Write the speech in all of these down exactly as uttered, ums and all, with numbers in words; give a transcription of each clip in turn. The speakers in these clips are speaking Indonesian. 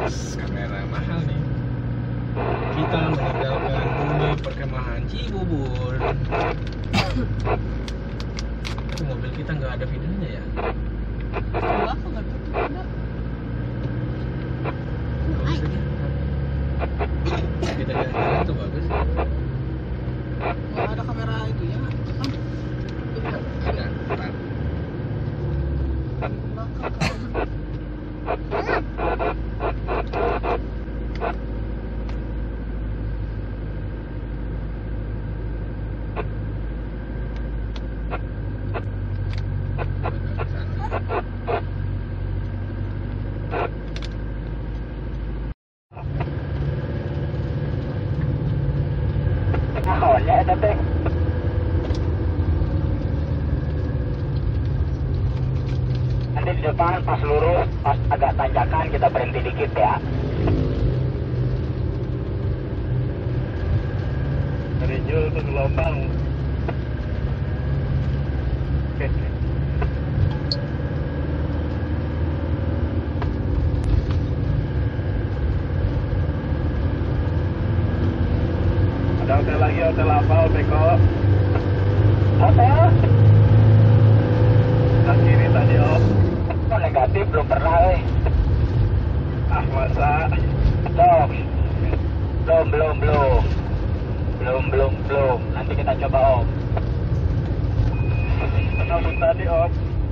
kamera mahal nih. Kita meninggalkan bumi perkemahan Cibubur. Tapi mobil kita nggak ada videonya ya. Aku nggak tutup ada. Bagus aja. Kita lihat jalan tuh bagus. Nggak ada kamera itu ya? Ada. Ntar. Belakang kamera. Kawannya ada teh. Nanti di depan pas lurus, pas agak tanjakan kita berhenti dikit ya. Dari Jul ke gelombang. Ada hotel lagi, hotel apa, Beko? Hotel? Sebelah kiri tadi, Om. Oh, negatif, belum pernah eh. Ah, masa? Dok. Belum, belum, belum. Belum, belum, belum. Nanti kita coba Om. Kenapa tadi, Om?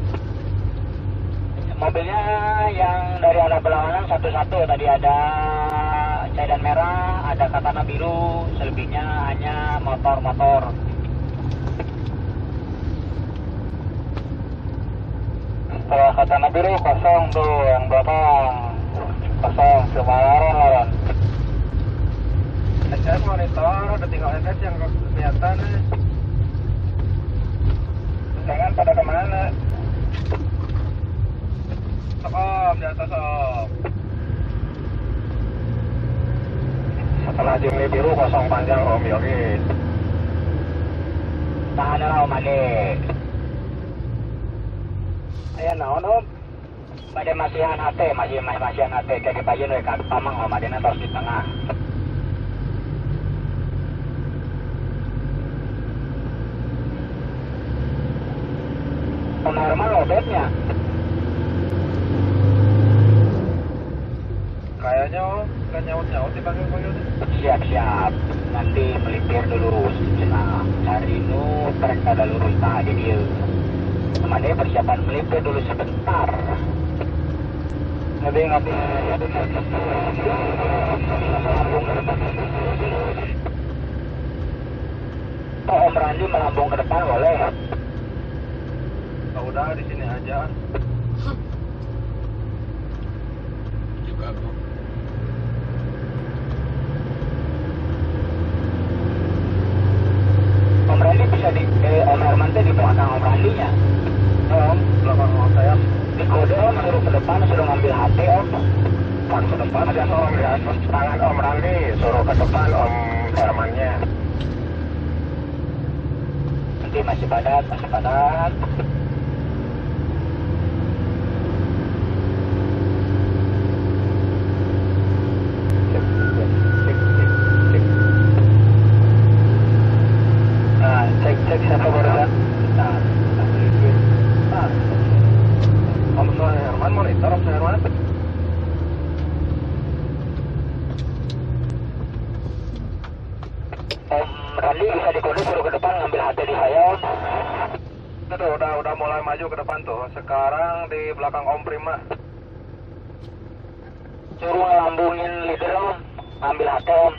Mobilnya yang dari arah berlawanan satu-satu. Tadi ada sedan merah, ada katana biru, selebihnya hanya motor-motor. Setelah katana biru kosong tuh yang belakang. Kosong, cuma laran-laran. S S monitor, udah tinggal S S yang kelihatan nih. Jangan pada kemana? Sok, Om, di atas, Om. Setelah jumlah biru kosong panjang Om Yogi. Tahan lah Om Ade. Ayo naon Om? Pada masihan H T, masih masihan H T kayak dipajen we ka pamang Om Ade terus di tengah. Om Herman lobetnya. Kayaknya, Om, nggak nyaut-nyaut dipanggil-panggil nih. Siap-siap. Nanti melipir dulu sejenak. Cari nu trek ada lurus tadi dia. Teman dia persiapan melipir dulu sebentar. Ngabi ngabi. Oh, Om Randi melambung ke depan boleh. Oh, udah di sini aja. Juga aku. Om Randi bisa di eh, Om Herman teh di belakang Om Randinya. Om, belakang Om saya. Di kode Om suruh ke depan, suruh ngambil H T Om. Pas ke depan ada Om di atas tangan Om Randi, suruh ke depan Om Hermannya. Nanti masih padat, masih padat. Cek, cek, cek, cek. Nah, cek cek siapa barusan. Nah, Ah, Om Herman monitor, Om Herman. Om Randi bisa dikode suruh ke depan ngambil H T di saya Om. Itu tuh, udah udah mulai maju ke depan tuh. Sekarang di belakang Om Prima. Suruh ngelambungin leader Om, ngambil H T Om.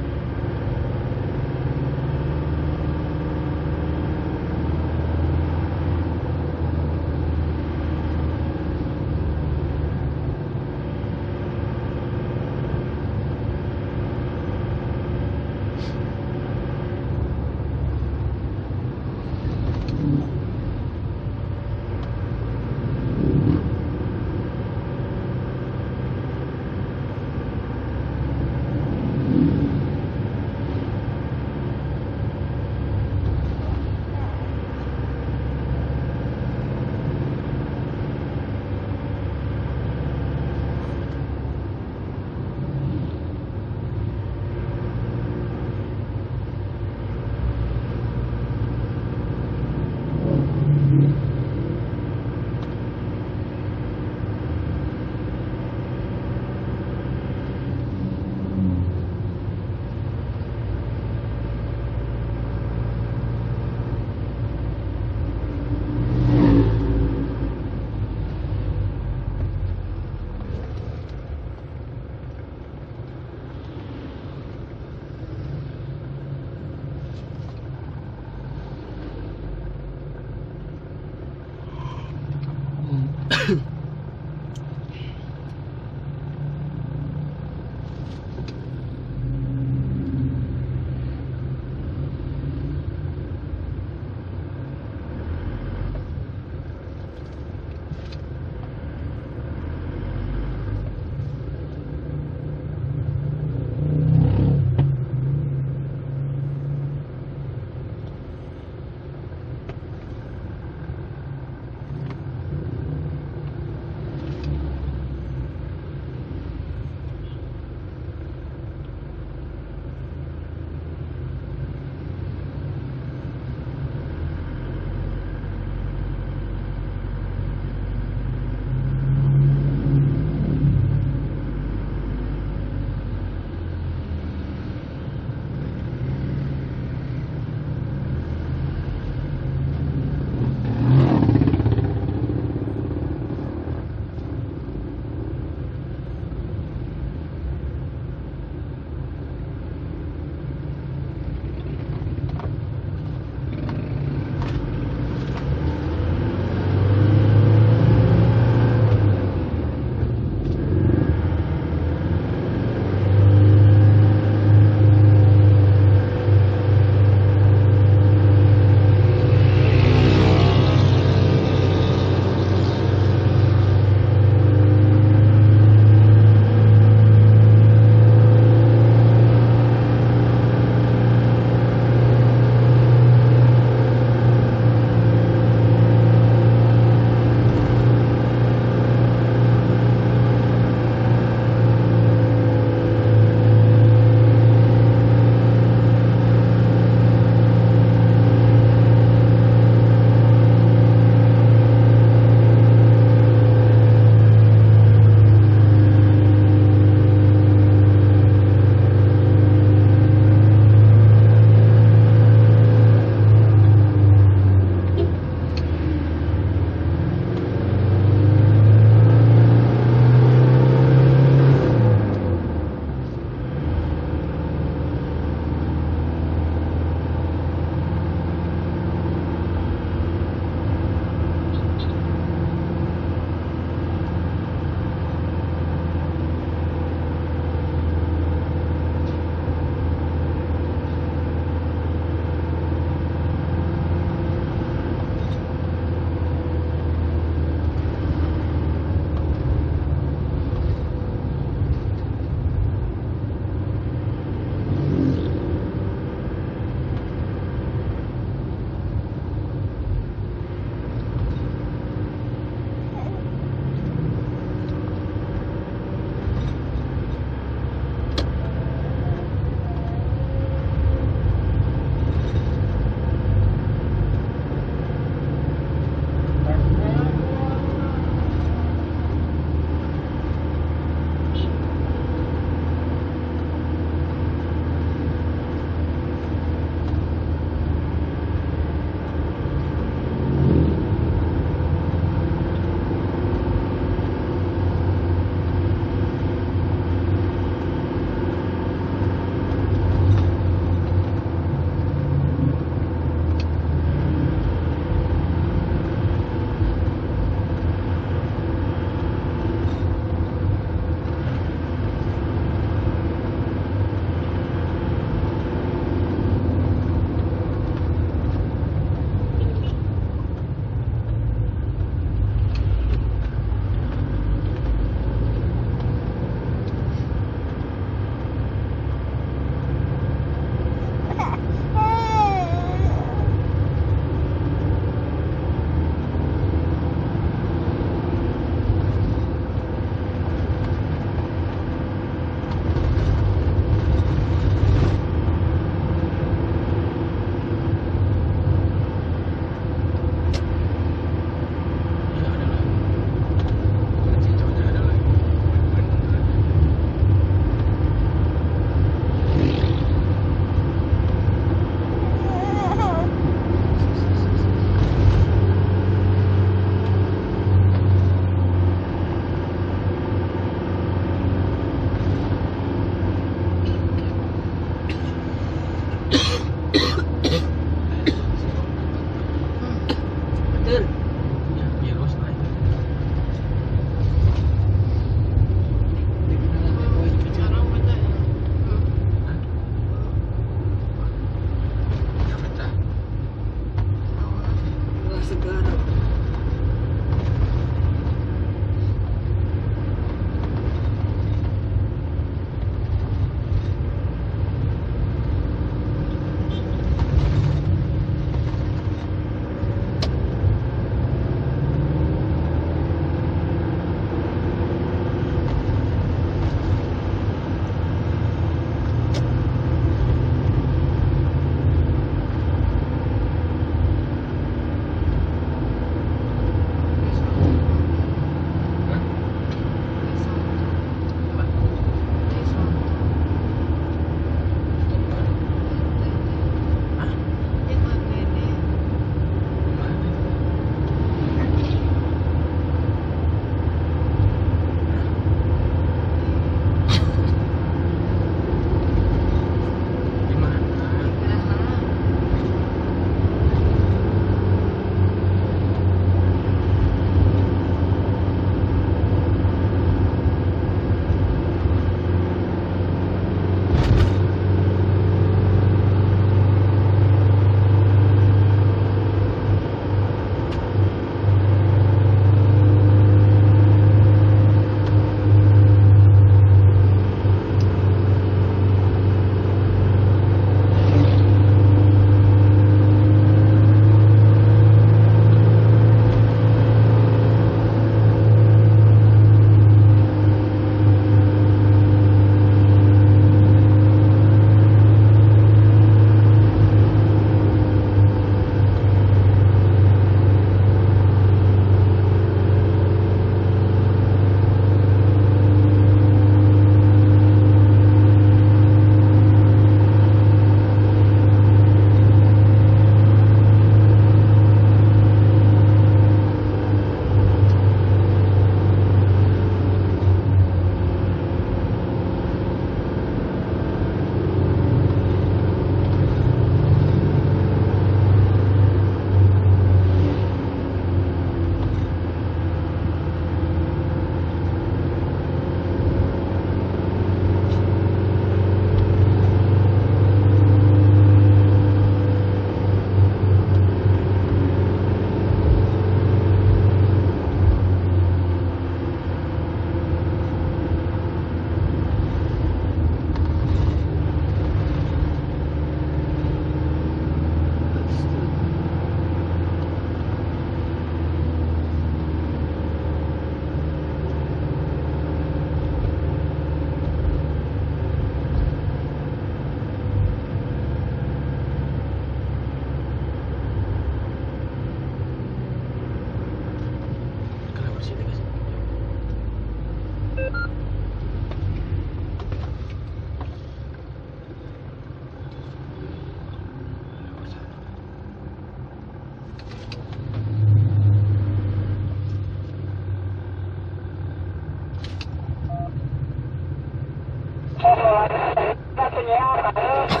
Oh, satunya apa?